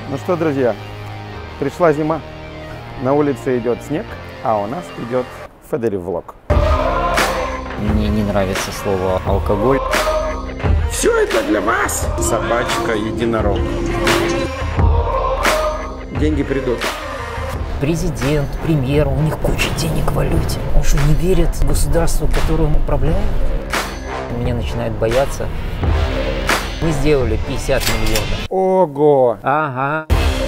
Ну что, друзья, пришла зима, на улице идет снег, а у нас идет Федерив-влог. Мне не нравится слово алкоголь. Все это для вас. Собачка-единорог. Деньги придут. Президент, премьер, у них куча денег в валюте. Он что, не верит государству, которым управляет? Меня начинает бояться. Мы сделали 50 миллионов. Ого! Ага.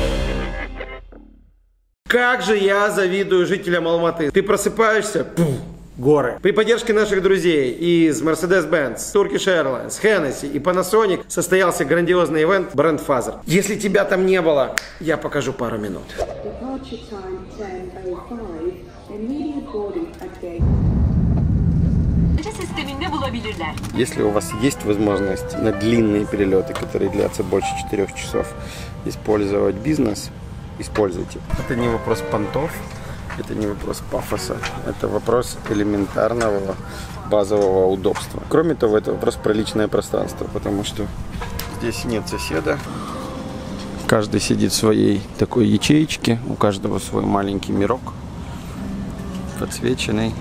Как же я завидую жителям Алматы. Ты просыпаешься, горы. При поддержке наших друзей из Mercedes-Benz, Turkish Airlines, Hennessy и Panasonic состоялся грандиозный ивент Brand Father. Если тебя там не было, я покажу пару минут. Если у вас есть возможность на длинные перелеты, которые длятся больше 4 часов, использовать бизнес, используйте. Это не вопрос понтов, это не вопрос пафоса, это вопрос элементарного базового удобства. Кроме того, это вопрос про личное пространство, потому что здесь нет соседа. Каждый сидит в своей такой ячеечке, у каждого свой маленький мирок, подсвеченный.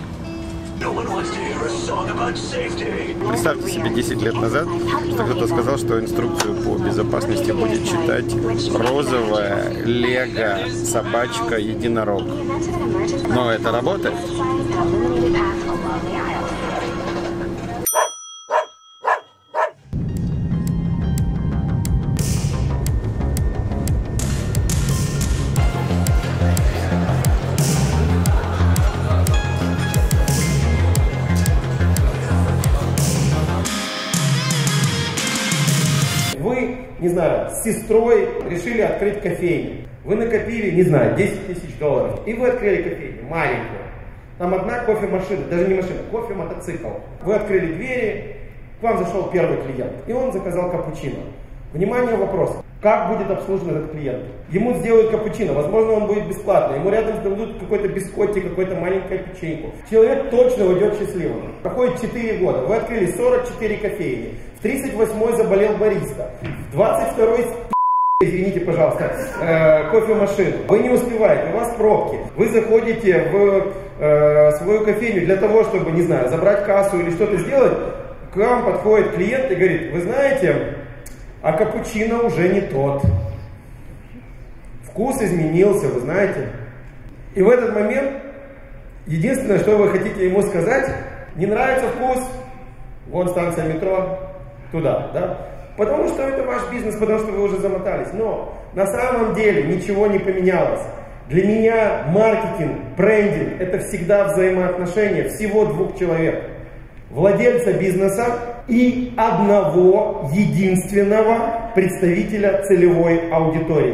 Представьте себе 10 лет назад, что кто-то сказал, что инструкцию по безопасности будет читать розовая лего собачка-единорог. Но это работает. Вы, не знаю, с сестрой решили открыть кофейню. Вы накопили, не знаю, 10 тысяч долларов. И вы открыли кофейню, маленькую. Там одна кофемашина, даже не машина, кофе-мотоцикл. Вы открыли двери, к вам зашел первый клиент. И он заказал капучино. Внимание, вопрос. Как будет обслужен этот клиент? Ему сделают капучино, возможно, он будет бесплатно. Ему рядом дадут какой-то бискотти, какую-то маленькую печеньку. Человек точно уйдет счастливым. Проходит 4 года. Вы открыли 44 кофейни. В 38-й заболел бариста. В 22-й, извините, пожалуйста, кофемашину. Вы не успеваете, у вас пробки. Вы заходите в свою кофейню для того, чтобы, не знаю, забрать кассу или что-то сделать. К вам подходит клиент и говорит: вы знаете, а капучино уже не тот. Вкус изменился, вы знаете. И в этот момент единственное, что вы хотите ему сказать: не нравится вкус, вон станция метро, туда, да? Потому что это ваш бизнес, потому что вы уже замотались. Но на самом деле ничего не поменялось. Для меня маркетинг, брендинг — это всегда взаимоотношения всего двух человек. Владельца бизнеса и одного единственного представителя целевой аудитории.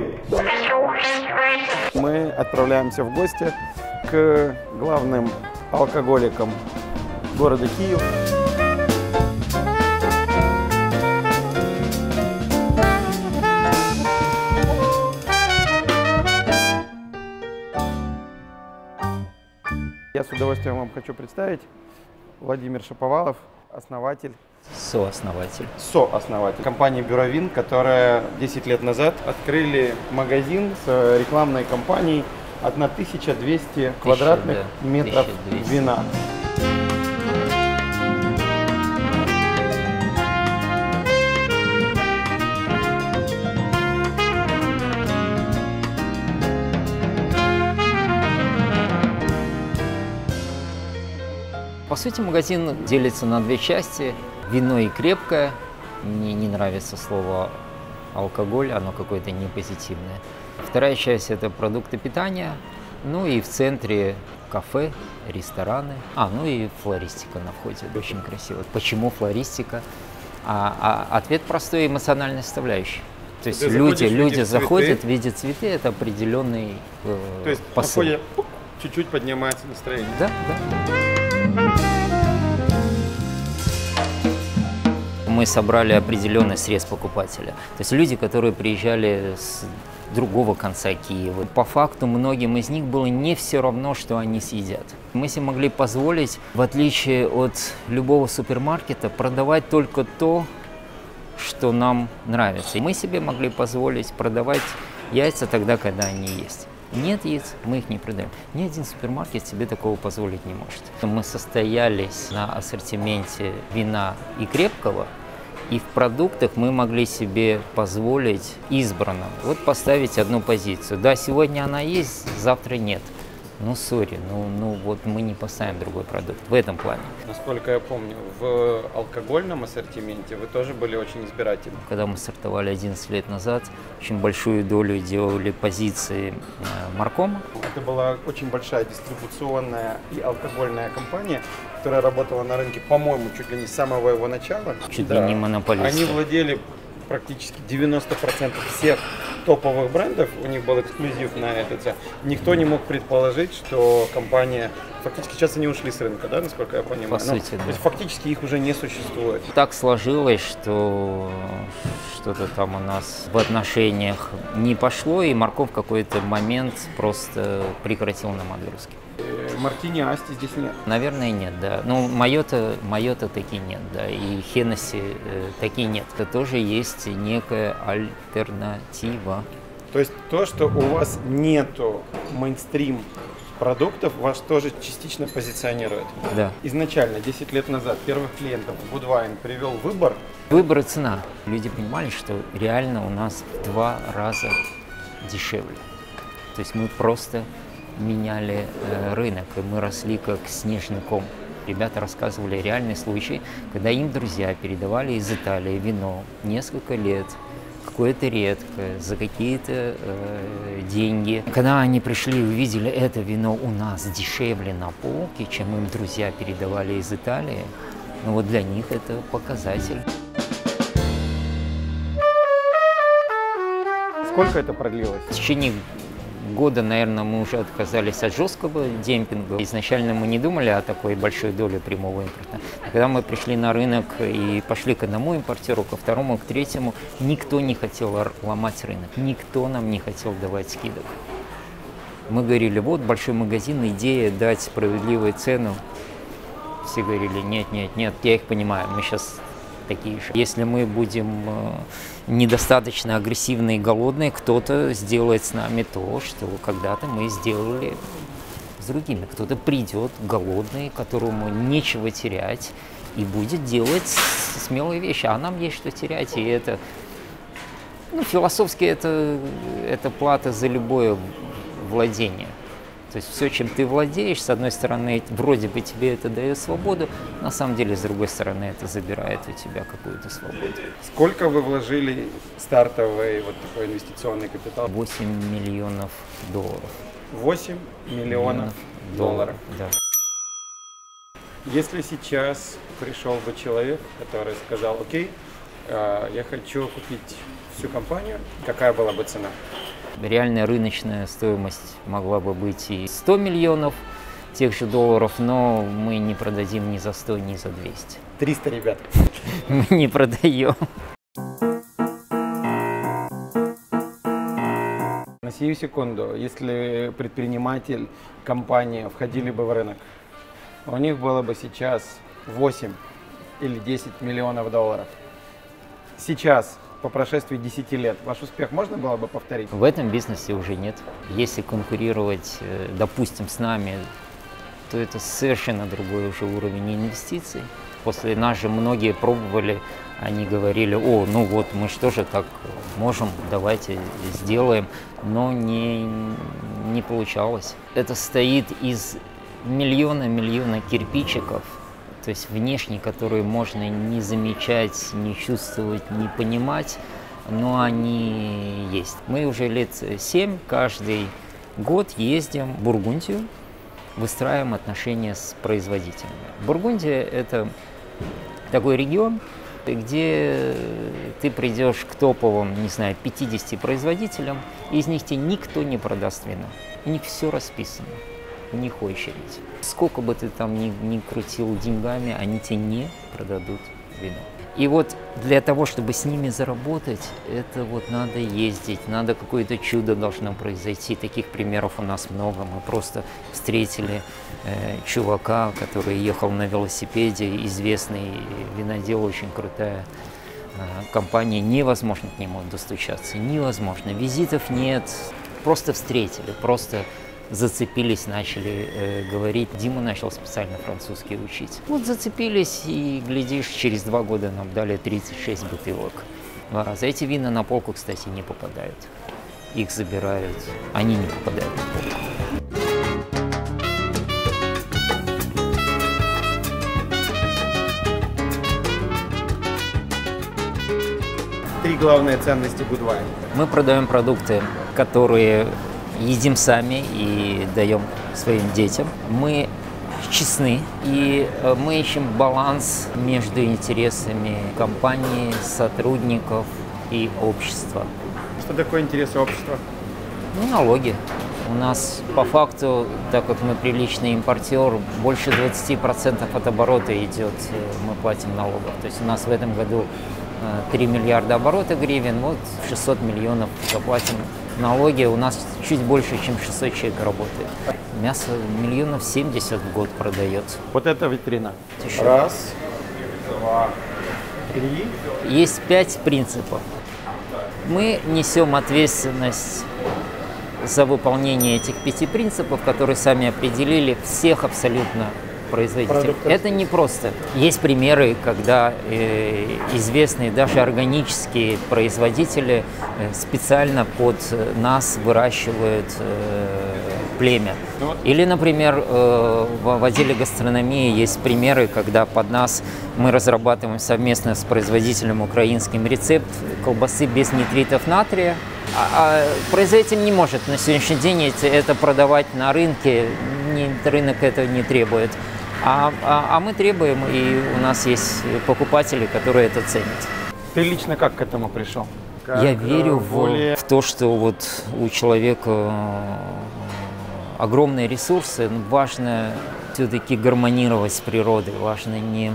Мы отправляемся в гости к главным алкоголикам города Киев. Я с удовольствием вам хочу представить Владимир Шаповалов, основатель. Сооснователь. Сооснователь компании Буровин, которая 10 лет назад открыли магазин с рекламной кампанией 1200 квадратных метров вина. По сути, магазин делится на две части. Вино и крепкое. Мне не нравится слово алкоголь, оно какое-то не позитивное. Вторая часть — это продукты питания. Ну и в центре кафе, рестораны. Ну и флористика на входе. Очень красиво. Почему флористика? Ответ простой — эмоциональная составляющая. То есть люди заходят, видят цветы, это определенный То есть посыл. на входе чуть-чуть поднимается настроение. Да, да. Мы собрали определенный срез покупателя. То есть люди, которые приезжали с другого конца Киева. По факту многим из них было не все равно, что они съедят. Мы себе могли позволить, в отличие от любого супермаркета, продавать только то, что нам нравится. И мы себе могли позволить продавать Яйца тогда, когда они есть. Нет яиц, мы их не продаем. Ни один супермаркет себе такого позволить не может. Мы состоялись на ассортименте вина и крепкого, и в продуктах мы могли себе позволить избранным вот поставить одну позицию. Да, сегодня она есть, завтра нет. Ну, сори, вот мы не поставим другой продукт в этом плане. Насколько я помню, в алкогольном ассортименте вы тоже были очень избирательны. Когда мы стартовали 11 лет назад, очень большую долю делали позиции Маркома. Это была очень большая дистрибуционная и алкогольная компания, которая работала на рынке, по-моему, чуть ли не с самого его начала. Чуть ли не монополист. Они владели практически 90% всех топовых брендов, у них был эксклюзив на это. Никто не мог предположить, что компания... Фактически сейчас они ушли с рынка, да, насколько я понимаю? По сути, да. То есть фактически их уже не существует. Так сложилось, что что-то там у нас в отношениях не пошло, и Марков в какой-то момент просто прекратил нам отгрузки. Мартини Асти здесь нет? Наверное, нет, да. Ну, Майота таки нет, да, и Хеннесси таки нет. Это тоже есть некая альтернатива. То есть то, что у вас нету мейнстрим продуктов, вас тоже частично позиционирует? Да. Изначально, 10 лет назад, первых клиентов Woodvine привел выбор. Выбор и цена. Люди понимали, что реально у нас в 2 раза дешевле. То есть мы просто меняли рынок, и мы росли как снежный ком. Ребята рассказывали реальный случай, когда им друзья передавали из Италии вино несколько лет, какое-то редкое, за какие-то деньги. Когда они пришли и увидели это вино у нас дешевле на полке, чем им друзья передавали из Италии, ну вот для них это показатель. Сколько это продлилось? В течение года, наверное, мы уже отказались от жесткого демпинга. Изначально мы не думали о такой большой доле прямого импорта. Когда мы пришли на рынок и пошли к одному импортеру, ко второму, к третьему, никто не хотел ломать рынок, никто нам не хотел давать скидок. Мы говорили, вот большой магазин, идея дать справедливую цену. Все говорили, нет, нет, нет, я их понимаю, мы сейчас такие же. Если мы будем недостаточно агрессивные и голодные, кто-то сделает с нами то, что когда-то мы сделали с другими. Кто-то придет голодный, которому нечего терять, и будет делать смелые вещи. А нам есть что терять, и это, ну, философски это плата за любое владение. То есть все, чем ты владеешь, с одной стороны, вроде бы тебе это дает свободу, на самом деле, с другой стороны, это забирает у тебя какую-то свободу. Сколько вы вложили стартовый вот такой инвестиционный капитал? 8 миллионов долларов. 8 миллионов долларов. Да. Если сейчас пришел бы человек, который сказал, окей, я хочу купить всю компанию, какая была бы цена? Реальная рыночная стоимость могла бы быть и 100 миллионов тех же долларов, но мы не продадим ни за 100, ни за 200. 300, ребят. Мы не продаем. На сию секунду, если предприниматель, компания входили бы в рынок, у них было бы сейчас 8 или 10 миллионов долларов. Сейчас, по прошествии 10 лет, ваш успех можно было бы повторить? В этом бизнесе уже нет. Если конкурировать, допустим, с нами, то это совершенно другой уже уровень инвестиций. После нас же многие пробовали, они говорили, о, ну вот мы что же так можем, давайте сделаем, но не получалось. Это стоит из миллиона кирпичиков, то есть внешне, которые можно не замечать, не чувствовать, не понимать, но они есть. Мы уже лет 7 каждый год ездим в Бургундию, выстраиваем отношения с производителями. Бургундия – это такой регион, где ты придешь к топовым, не знаю, 50 производителям, и из них тебе никто не продаст вино. У них все расписано. У них очередь. Сколько бы ты там ни крутил деньгами, они тебе не продадут вино. И вот для того, чтобы с ними заработать, это вот надо ездить, надо какое-то чудо должно произойти. Таких примеров у нас много. Мы просто встретили чувака, который ехал на велосипеде, известный винодел, очень крутая компании невозможно к нему достучаться, невозможно. Визитов нет, просто встретили, просто зацепились, начали говорить. Дима начал специально французский учить. Вот зацепились, и, глядишь, через 2 года нам дали 36 бутылок. 2 раза. Эти вина на полку, кстати, не попадают. Их забирают, они не попадают на полку. 3 главные ценности Goodwine. Мы продаем продукты, которые едим сами и даем своим детям. Мы честны, и мы ищем баланс между интересами компании, сотрудников и общества. Что такое интересы общества? Ну, налоги. У нас по факту, так как мы приличный импортер, больше 20% от оборота идет, мы платим налогов. То есть у нас в этом году 3 миллиарда оборота гривен, вот 600 миллионов заплатим налоги. У нас чуть больше, чем 600 человек работает. Мясо 70 000 в год продается. Вот это витрина. Еще. 1, 2, 3. Есть 5 принципов. Мы несем ответственность за выполнение этих 5 принципов, которые сами определили всех абсолютно производителей. Это не просто. Есть примеры, когда известные даже органические производители специально под нас выращивают племя. Или, например, в отделе гастрономии есть примеры, когда под нас мы разрабатываем совместно с производителем украинским рецепт колбасы без нитритов натрия. А производитель не может на сегодняшний день это продавать на рынке, рынок этого не требует. А мы требуем, и у нас есть покупатели, которые это ценят. Ты лично как к этому пришел? Я верю в то, что вот у человека огромные ресурсы, но важно все-таки гармонировать с природой, важно не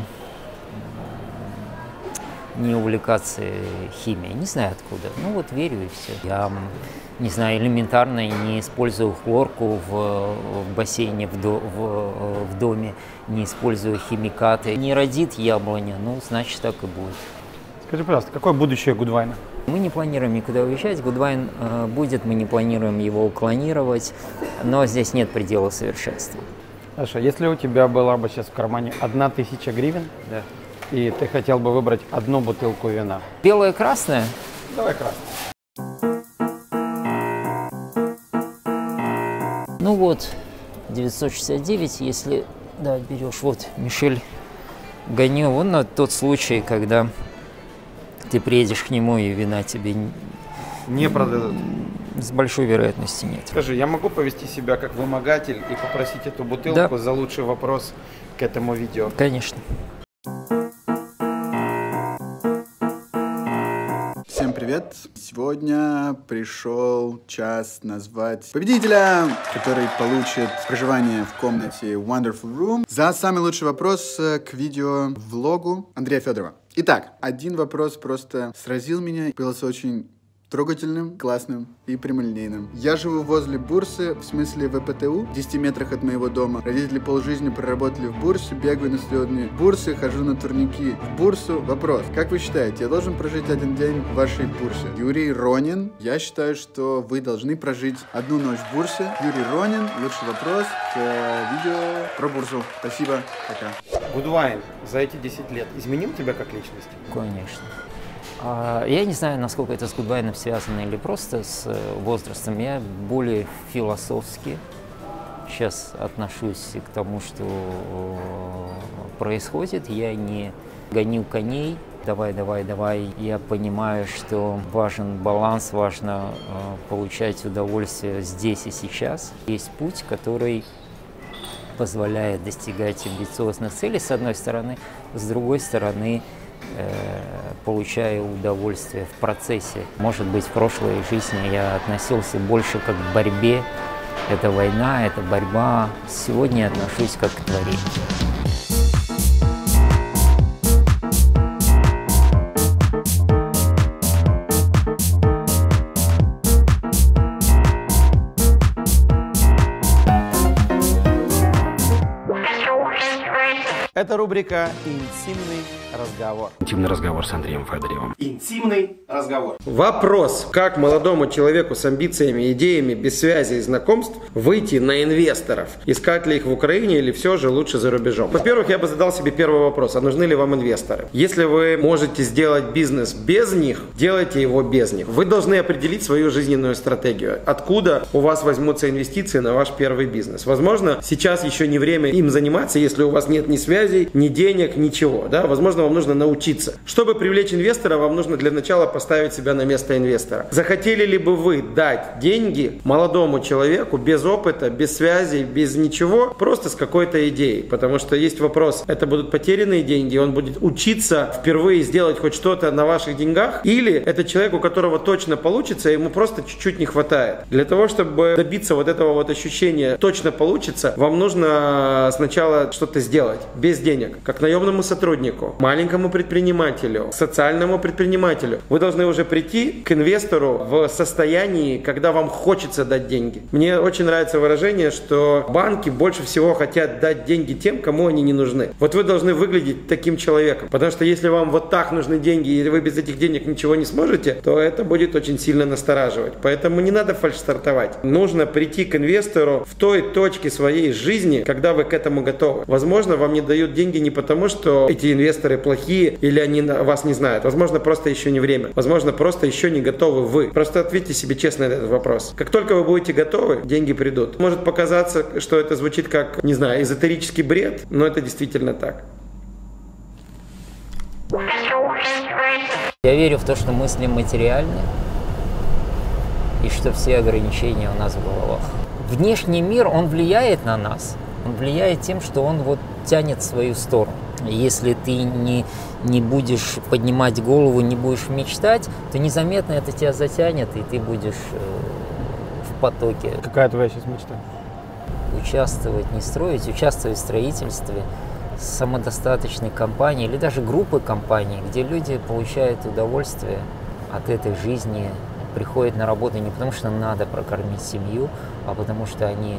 увлекаться химией. Не знаю откуда. Ну вот верю и все. Я, не знаю, элементарно не использую хлорку в бассейне, в доме, не использую химикаты. Не родит яблоня, ну значит так и будет. Скажи, пожалуйста, какое будущее Goodwine? Мы не планируем никуда уезжать. Goodwine будет, мы не планируем его клонировать, но здесь нет предела совершенства. Хорошо, если у тебя была бы сейчас в кармане 1000 гривен, Да. и ты хотел бы выбрать одну бутылку вина. Белое, красное? Давай красное. Ну вот, 969, если, да, берешь, вот, Мишель Ганьо, он на тот случай, когда ты приедешь к нему, и вина тебе Не продадут. с большой вероятностью нет. Скажи, я могу повести себя как вымогатель и попросить эту бутылку за лучший вопрос к этому видео? Конечно. Всем привет! Сегодня пришел час назвать победителя, который получит проживание в комнате Wonderful Room за самый лучший вопрос к видео-влогу Андрея Федорова. Итак, один вопрос просто сразил меня, был очень трогательным, классным и прямолинейным. Я живу возле бурсы, в смысле ВПТУ, в 10 метрах от моего дома. Родители полжизни проработали в бурсе, бегаю на стадионные бурсы, хожу на турники в бурсу. Вопрос, как вы считаете, я должен прожить 1 день в вашей бурсе? Юрий Ронин, я считаю, что вы должны прожить 1 ночь в бурсе. Юрий Ронин, лучший вопрос к видео про бурсу. Спасибо, пока. Goodwine за эти 10 лет изменил тебя как личность? Конечно. Я не знаю, насколько это с Goodwine связано или просто с возрастом. Я более философски сейчас отношусь к тому, что происходит. Я не гоню коней. Давай. Я понимаю, что важен баланс, важно получать удовольствие здесь и сейчас. Есть путь, который позволяет достигать амбициозных целей, с одной стороны, с другой стороны, получая удовольствие в процессе. Может быть, в прошлой жизни я относился больше как к борьбе. Это война, это борьба. Сегодня я отношусь как к творению. Это рубрика «Интимный разговор». Интимный разговор с Андреем Федоревым. Интимный разговор. Вопрос, как молодому человеку с амбициями, идеями, без связи и знакомств выйти на инвесторов? Искать ли их в Украине или все же лучше за рубежом? Во-первых, я бы задал себе первый вопрос, а нужны ли вам инвесторы? Если вы можете сделать бизнес без них, делайте его без них. Вы должны определить свою жизненную стратегию. Откуда у вас возьмутся инвестиции на ваш первый бизнес? Возможно, сейчас еще не время им заниматься, если у вас нет ни связей, ни денег, ничего. Да? Возможно, вам нужно научиться. Чтобы привлечь инвестора, вам нужно для начала поставить себя на место инвестора. Захотели ли бы вы дать деньги молодому человеку без опыта, без связей, без ничего, просто с какой-то идеей? Потому что есть вопрос, это будут потерянные деньги, он будет учиться впервые сделать хоть что-то на ваших деньгах, или это человек, у которого точно получится, ему просто чуть-чуть не хватает. Для того, чтобы добиться вот этого вот ощущения точно получится, вам нужно сначала что-то сделать без денег, как наемному сотруднику, маленькому предпринимателю, социальному предпринимателю. Вы должны уже прийти к инвестору в состоянии, когда вам хочется дать деньги. Мне очень нравится выражение, что банки больше всего хотят дать деньги тем, кому они не нужны. Вот вы должны выглядеть таким человеком, потому что если вам вот так нужны деньги, и вы без этих денег ничего не сможете, то это будет очень сильно настораживать. Поэтому не надо фальшстартовать. Нужно прийти к инвестору в той точке своей жизни, когда вы к этому готовы. Возможно, вам не дают деньги не потому, что эти инвесторы плохие или они вас не знают. Возможно, просто еще не время. Возможно, просто еще не готовы вы. Просто ответьте себе честно на этот вопрос. Как только вы будете готовы, деньги придут. Может показаться, что это звучит как, не знаю, эзотерический бред, но это действительно так. Я верю в то, что мысли материальны и что все ограничения у нас в головах. Внешний мир, он влияет на нас. Он влияет тем, что он вот тянет в свою сторону. Если ты не будешь поднимать голову, не будешь мечтать, то незаметно это тебя затянет, и ты будешь в потоке. Какая твоя сейчас мечта? Участвовать, не строить, участвовать в строительстве самодостаточной компании или даже группы компаний, где люди получают удовольствие от этой жизни, приходят на работу не потому, что надо прокормить семью, а потому что они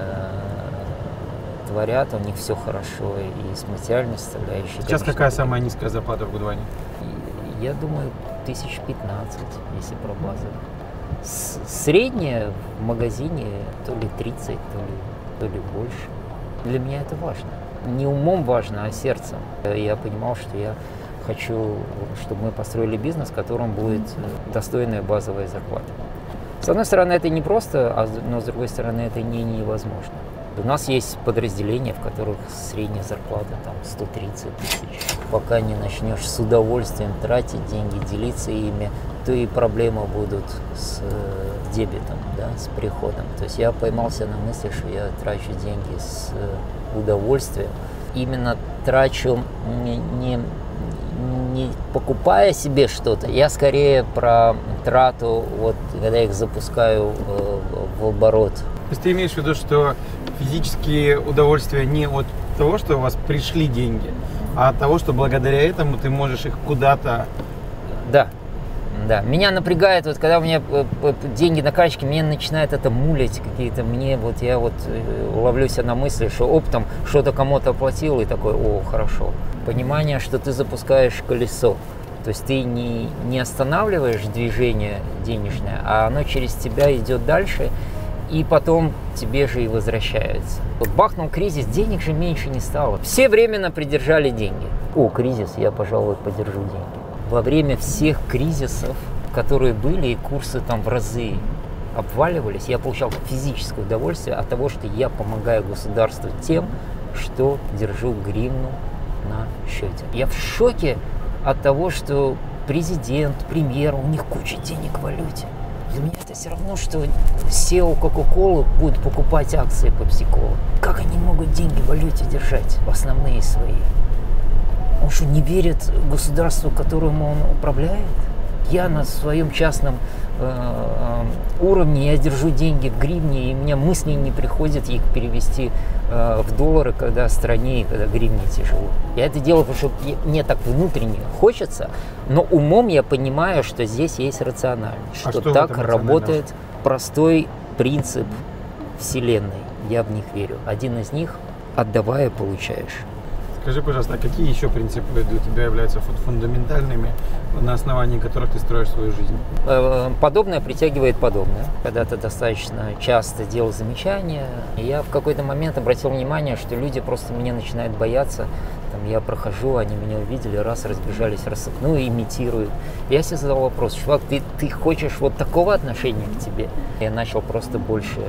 творят, у них все хорошо и с материальной составляющей. Сейчас какая самая низкая зарплата в Гудване? Я думаю, 1015, если про базу. Средняя в магазине то ли 30, то ли больше. Для меня это важно. Не умом важно, а сердцем. Я понимал, что я хочу, чтобы мы построили бизнес, в котором будет достойная базовая зарплата. С одной стороны, это не просто, но с другой стороны, это невозможно. У нас есть подразделения, в которых средняя зарплата там 130 тысяч. Пока не начнешь с удовольствием тратить деньги, делиться ими, то и проблемы будут с дебетом, да, с приходом. То есть я поймался на мысли, что я трачу деньги с удовольствием. Именно трачу не покупая себе что-то, я скорее про трату, вот когда я их запускаю в оборот. То есть ты имеешь в виду, что физические удовольствия не от того, что у вас пришли деньги, а от того, что благодаря этому ты можешь их куда-то... Да. Да, меня напрягает, вот когда у меня деньги на карточке, мне начинает это мулить какие-то, я ловлю себя на мысли, что оптом что-то кому-то оплатил и такой, о, хорошо. Понимание, что ты запускаешь колесо, то есть ты не останавливаешь движение денежное, а оно через тебя идет дальше, и потом тебе же и возвращается. Вот бахнул кризис, денег же меньше не стало. Все временно придержали деньги. О, кризис, я, пожалуй, подержу деньги. Во время всех кризисов, которые были, и курсы там в разы обваливались, я получал физическое удовольствие от того, что я помогаю государству тем, что держу гривну на счете. Я в шоке от того, что президент, премьер, у них куча денег в валюте. Для меня это все равно, что SEO Coca-Cola будет покупать акции PepsiCo. Как они могут деньги в валюте держать, основные свои? Он что, не верит государству, которому он управляет? Я на своем частном уровне, я держу деньги в гривне, и у меня мысли не приходят их перевести в доллары, когда стране, когда гривне тяжело. Я это делаю, потому что мне так внутренне хочется, но умом я понимаю, что здесь есть рациональность, что так работает простой принцип Вселенной. Я в них верю. Один из них – отдавая, получаешь. Скажи, пожалуйста, а какие еще принципы для тебя являются фундаментальными, на основании которых ты строишь свою жизнь? Подобное притягивает подобное. Когда ты достаточно часто делал замечания, я в какой-то момент обратил внимание, что люди просто меня начинают бояться. Там я прохожу, они меня увидели, раз, разбежались, имитируют. Я себе задал вопрос: чувак, ты хочешь вот такого отношения к тебе? Я начал просто больше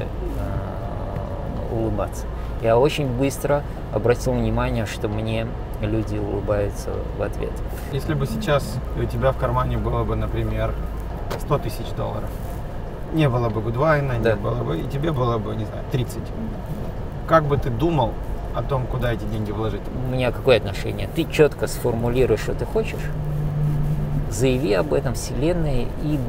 улыбаться. Я очень быстро обратил внимание, что мне люди улыбаются в ответ. Если бы сейчас у тебя в кармане было бы, например, $100 тысяч, не было бы Гудвайна, да, не было бы, и тебе было бы, не знаю, 30. Как бы ты думал о том, куда эти деньги вложить? У меня какое отношение? Ты четко сформулируешь, что ты хочешь, заяви об этом вселенной и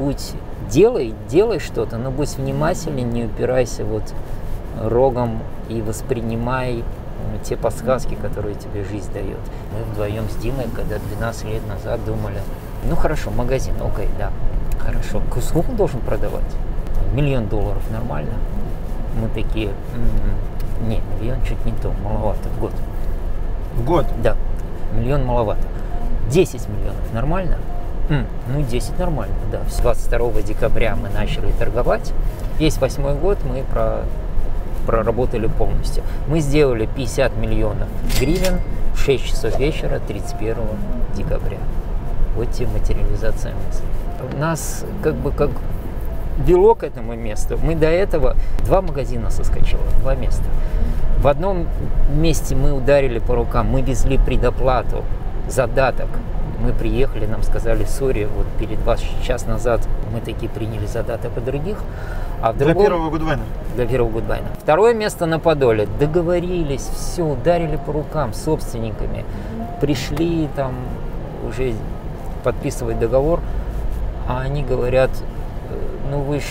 делай что-то, но будь внимателен, не упирайся вот рогом и воспринимай те подсказки, которые тебе жизнь дает. Мы вдвоем с Димой, когда 12 лет назад думали, ну хорошо, магазин, окей, да, хорошо, сколько он должен продавать? $1 миллион, нормально? Мы такие, не, миллион чуть не то, маловато, в год. В год? Да, миллион маловато. 10 миллионов, нормально? Ну, 10 нормально, да. 22 декабря мы начали торговать. Весь 8-й год мы проработали полностью. Мы сделали 50 миллионов гривен в 6 часов вечера 31 декабря. Вот тебе материализация мысли. Нас как вело к этому месту. Мы до этого 2 магазина соскочило, 2 места. В одном месте мы ударили по рукам, мы везли предоплату, задаток. Мы приехали, нам сказали, сори, вот перед вас час назад мы такие приняли задаток от других. А в другом, для первого Гудвайна? Для первого Гудвайна. Второе место на Подоле. Договорились, все, ударили по рукам с собственниками. Пришли там уже подписывать договор, а они говорят, ну вы ж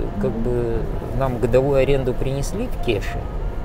нам годовую аренду принесли в кеше.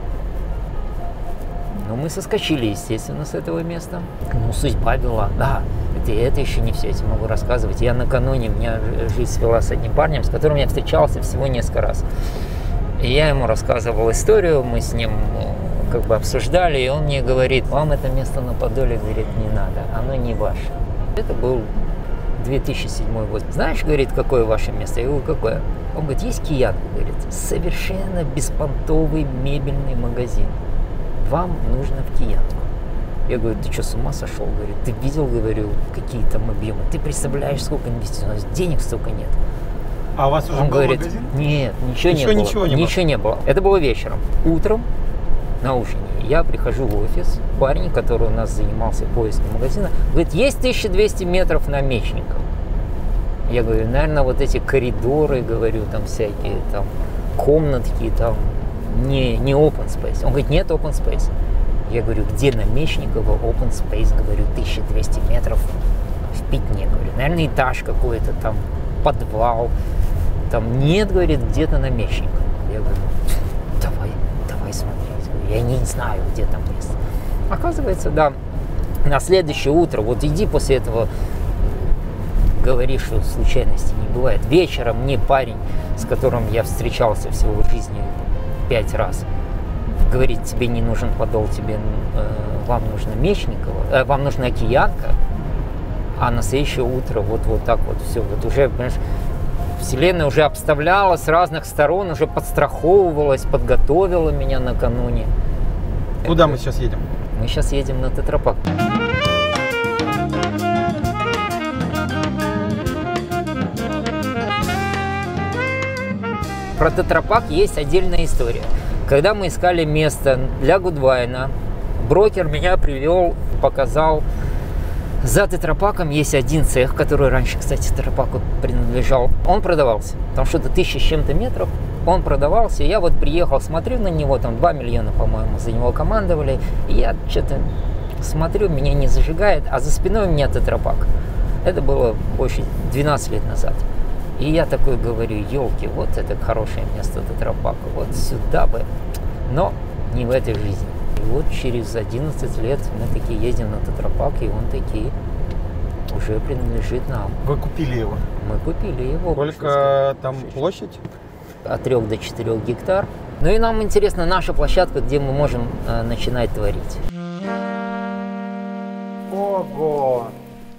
Но мы соскочили, естественно, с этого места. Ну, судьба вела, да. Это еще не все, я тебе могу рассказывать. Я накануне, у меня жизнь свела с одним парнем, с которым я встречался всего несколько раз. И я ему рассказывал историю, мы с ним обсуждали, и он мне говорит, вам это место на Подоле, говорит, не надо, оно не ваше. Это был 2007 год. Знаешь, говорит, какое ваше место? Я говорю, какое? Он говорит, есть Киянка, говорит, совершенно беспонтовый мебельный магазин. Вам нужно в Киянку. Я говорю, ты что, с ума сошел? Говорит, ты видел, говорю, какие там объемы? Ты представляешь, сколько инвестиций? У нас денег столько нет. А у вас уже был говорит, магазин? Нет, ничего не было. Это было вечером. Утром на ужине я прихожу в офис. Парень, который у нас занимался поиском магазина, говорит, есть 1200 метров на Мечников. Я говорю, наверное, вот эти коридоры, говорю, там всякие, там комнатки, там не open space. Он говорит, нет open space. Я говорю, где на Мечникова open space? Говорю, 1200 метров в Питне. Говорю, наверное, этаж какой-то, там подвал. Там нет, говорит, где-то на Мечникова. Я говорю, давай смотреть. Говорю, я не знаю, где там место. Оказывается, да, на следующее утро, вот иди после этого, говори, что случайностей не бывает. Вечером мне парень, с которым я встречался всего в жизни 5 раз, говорит, тебе не нужен Подол, вам нужно Мечникова, вам нужна Киянка, а на следующее утро вот так вот все, вот уже, понимаешь, вселенная уже обставляла с разных сторон, уже подстраховывалась, подготовила меня накануне. Куда мы сейчас едем? Мы сейчас едем на Тетрапак. Про Тетрапак есть отдельная история. Когда мы искали место для Гудвайна, брокер меня привел, показал. За Тетрапаком есть один цех, который раньше, кстати, Тетрапаку принадлежал. Он продавался. Там что-то 1000 с чем-то метров. Он продавался. Я вот приехал, смотрю на него, там 2 миллиона, по-моему, за него командовали. И я что-то смотрю, меня не зажигает, а за спиной у меня Тетрапак. Это было больше 12 лет назад. И я такой говорю, елки, вот это хорошее место Тетрапака, вот сюда бы, но не в этой жизни. И вот через 11 лет мы такие ездим на Тетрапак, и он такие уже принадлежит нам. Вы купили его? Мы купили его. Сколько там площадь? От 3 до 4 гектар. Ну и нам интересна наша площадка, где мы можем начинать творить. Ого!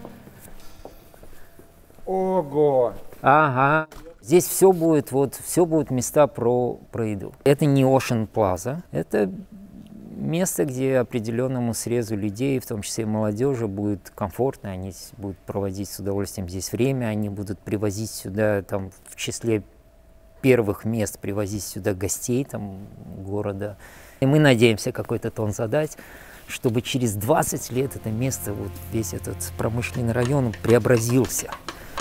Ого! Ага. Здесь все будет, все будут места про еду. Это не Ocean Plaza, это место, где определенному срезу людей, в том числе и молодежи, будет комфортно, они будут проводить с удовольствием здесь время, они будут привозить сюда, там, в числе первых мест, привозить сюда гостей там, города. И мы надеемся какой-то тон задать, чтобы через 20 лет это место, вот весь этот промышленный район преобразился.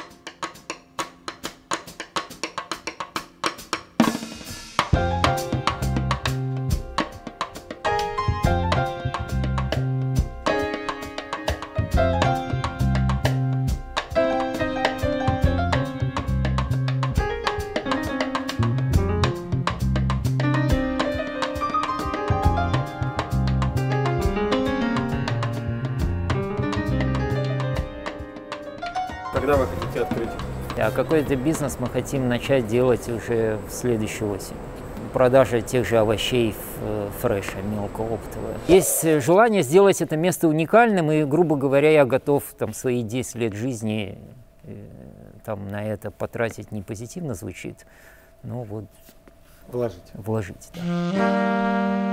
Когда вы хотите открыть? А какой-то бизнес мы хотим начать делать уже в следующую осень. Продажа тех же овощей фреша, мелкооптовая. Есть желание сделать это место уникальным, и, грубо говоря, я готов там, свои 10 лет жизни там, на это потратить. Не позитивно звучит, но вот вложить. Да.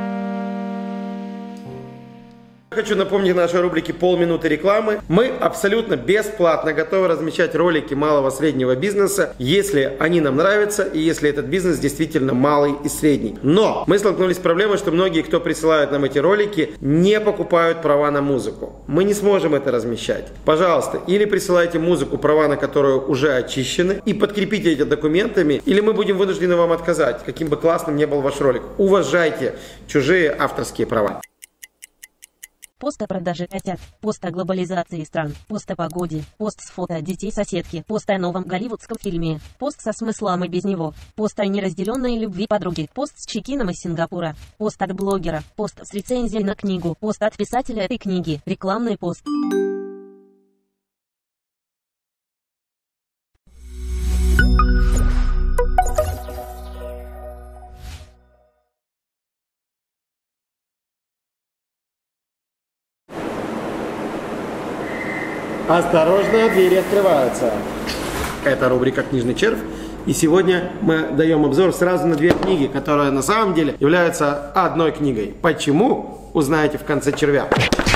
Хочу напомнить в нашей рубрике «Полминуты рекламы». Мы абсолютно бесплатно готовы размещать ролики малого-среднего бизнеса, если они нам нравятся и если этот бизнес действительно малый и средний. Но мы столкнулись с проблемой, что многие, кто присылают нам эти ролики, не покупают права на музыку. Мы не сможем это размещать. Пожалуйста, или присылайте музыку, права на которую уже очищены, и подкрепите эти документами, или мы будем вынуждены вам отказать, каким бы классным ни был ваш ролик. Уважайте чужие авторские права. Пост о продаже котят, пост о глобализации стран, пост о погоде, пост с фото детей соседки, пост о новом голливудском фильме, пост со смыслом и без него, пост о неразделенной любви подруги, пост с чекином из Сингапура, пост от блогера, пост с рецензией на книгу, пост от писателя этой книги, рекламный пост. Осторожно, двери открываются. Это рубрика «Книжный червь». И сегодня мы даем обзор сразу на две книги, которые на самом деле являются одной книгой. Почему? Узнаете в конце червя.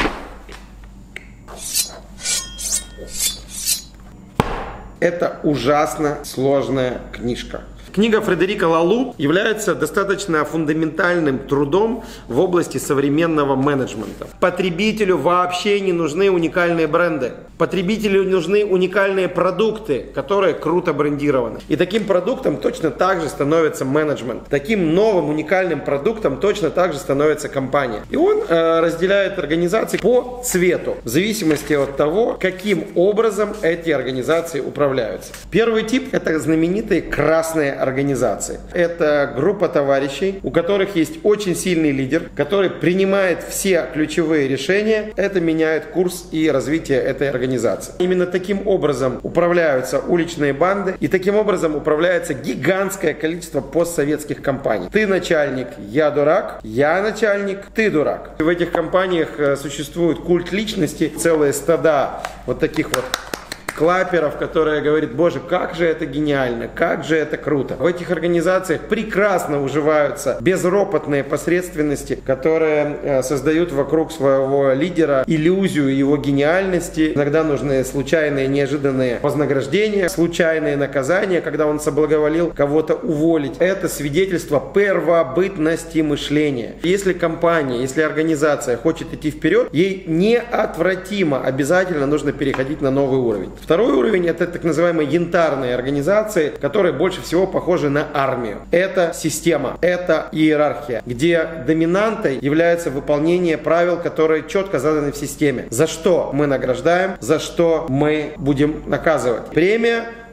Это ужасно сложная книжка. Книга Фредерико Лалу является достаточно фундаментальным трудом в области современного менеджмента. Потребителю вообще не нужны уникальные бренды. Потребителю нужны уникальные продукты, которые круто брендированы. И таким продуктом точно так же становится менеджмент. Таким новым уникальным продуктом точно так же становится компания. И он разделяет организации по цвету, в зависимости от того, каким образом эти организации управляются. Первый тип – это знаменитые красные организации. Это группа товарищей, у которых есть очень сильный лидер, который принимает все ключевые решения. Это меняет курс и развитие этой организации. Именно таким образом управляются уличные банды, и таким образом управляется гигантское количество постсоветских компаний. Ты начальник, я дурак, я начальник, ты дурак. В этих компаниях существует культ личности, целые стада вот таких вот клаперов, которые говорят: боже, как же это гениально, как же это круто. В этих организациях прекрасно уживаются безропотные посредственности, которые создают вокруг своего лидера иллюзию его гениальности. Иногда нужны случайные, неожиданные вознаграждения, случайные наказания, когда он соблаговолил кого-то уволить. Это свидетельство первобытности мышления. Если компания, если организация хочет идти вперед, ей неотвратимо обязательно нужно переходить на новый уровень. Второй уровень – это так называемые янтарные организации, которые больше всего похожи на армию. Это система, это иерархия, где доминантой является выполнение правил, которые четко заданы в системе. За что мы награждаем, за что мы будем наказывать. Премия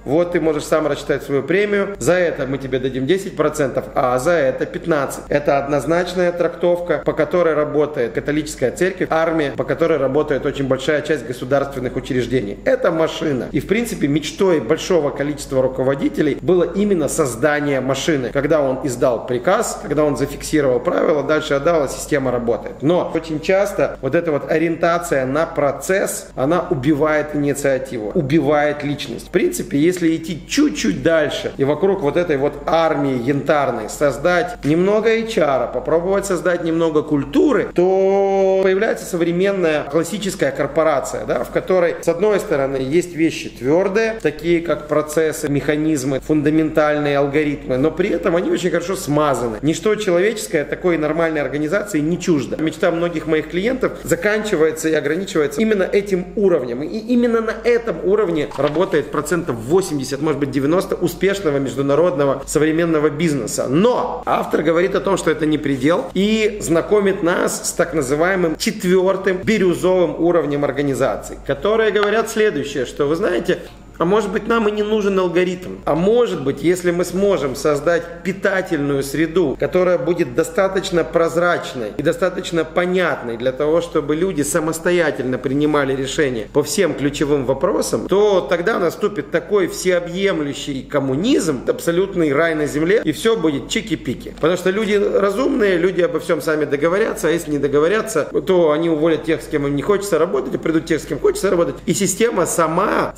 вот ты можешь сам рассчитать свою премию, за это мы тебе дадим 10%, а за это 15%. Это однозначная трактовка, по которой работает католическая церковь, армия, по которой работает очень большая часть государственных учреждений. Это машина. И в принципе мечтой большого количества руководителей было именно создание машины. Когда он издал приказ, когда он зафиксировал правила, дальше отдал, а система работает. Но очень часто вот эта вот ориентация на процесс, она убивает инициативу, убивает личность. В принципе, если идти чуть-чуть дальше и вокруг вот этой вот армии янтарной создать немного HR, попробовать создать немного культуры, то появляется современная классическая корпорация, да, в которой с одной стороны есть вещи твердые, такие как процессы, механизмы, фундаментальные алгоритмы, но при этом они очень хорошо смазаны. Ничто человеческое такой нормальной организации не чуждо. Мечта многих моих клиентов заканчивается и ограничивается именно этим уровнем. И именно на этом уровне работает 80%, может быть 90% успешного международного современного бизнеса. Но автор говорит о том, что это не предел, и знакомит нас с так называемым 4-м бирюзовым уровнем организаций, которые говорят следующее, что вы знаете, а может быть, нам и не нужен алгоритм. А может быть, если мы сможем создать питательную среду, которая будет достаточно прозрачной и достаточно понятной для того, чтобы люди самостоятельно принимали решения по всем ключевым вопросам, то тогда наступит такой всеобъемлющий коммунизм, абсолютный рай на земле, и все будет чики-пики. Потому что люди разумные, люди обо всем сами договорятся, а если не договорятся, то они уволят тех, с кем им не хочется работать, и придут тех, с кем хочется работать. И система сама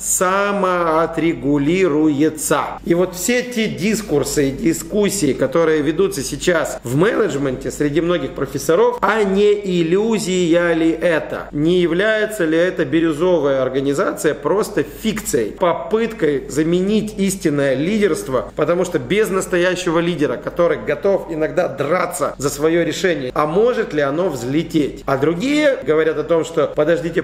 отрегулируется. И вот все те дискурсы и дискуссии, которые ведутся сейчас в менеджменте среди многих профессоров, а не иллюзия ли это? Не является ли эта бирюзовая организация просто фикцией, попыткой заменить истинное лидерство, потому что без настоящего лидера, который готов иногда драться за свое решение, а может ли оно взлететь? А другие говорят о том, что подождите,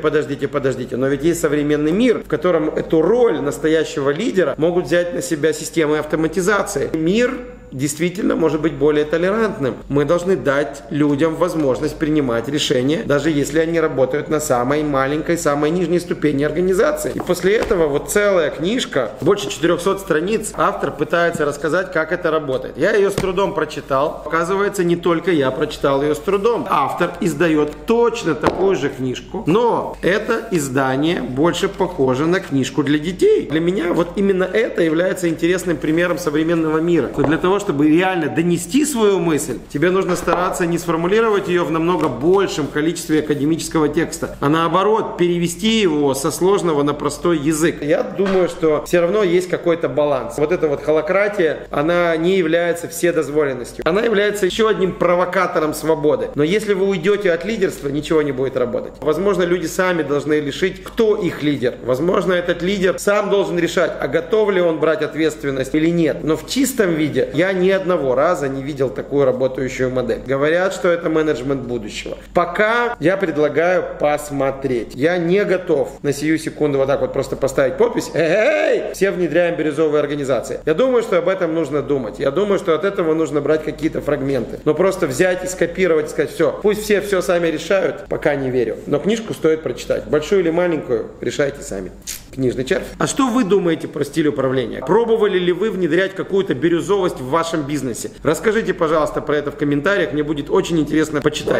но ведь есть современный мир, в котором эту роль настоящего лидера могут взять на себя системы автоматизации. Мир действительно может быть более толерантным. Мы должны дать людям возможность принимать решения, даже если они работают на самой маленькой, самой нижней ступени организации. И после этого вот целая книжка, больше 400 страниц, автор пытается рассказать, как это работает. Я ее с трудом прочитал. Оказывается, не только я прочитал ее с трудом. Автор издает точно такую же книжку, но это издание больше похоже на книжку для детей. Для меня вот именно это является интересным примером современного мира. Но для того, чтобы реально донести свою мысль, тебе нужно стараться не сформулировать ее в намного большем количестве академического текста, а наоборот перевести его со сложного на простой язык. Я думаю, что все равно есть какой-то баланс. Вот эта вот холократия, она не является вседозволенностью. Она является еще одним провокатором свободы. Но если вы уйдете от лидерства, ничего не будет работать. Возможно, люди сами должны решить, кто их лидер. Возможно, этот лидер сам должен решать, а готов ли он брать ответственность или нет. Но в чистом виде я ни одного раза не видел такую работающую модель. Говорят, что это менеджмент будущего. Пока я предлагаю посмотреть. Я не готов на сию секунду вот так вот просто поставить подпись: «Эй, все внедряем бирюзовые организации». Я думаю, что об этом нужно думать. Я думаю, что от этого нужно брать какие-то фрагменты. Но просто взять и скопировать и сказать: все, пусть все сами решают, пока не верю. Но книжку стоит прочитать. Большую или маленькую, решайте сами. Книжный червь. А что вы думаете про стиль управления? Пробовали ли вы внедрять какую-то бирюзовость в вашем бизнесе? Расскажите, пожалуйста, про это в комментариях. Мне будет очень интересно почитать.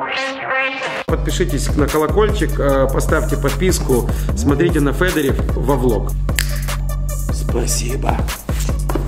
Подпишитесь на колокольчик, поставьте подписку, смотрите на Федорев во влог. Спасибо.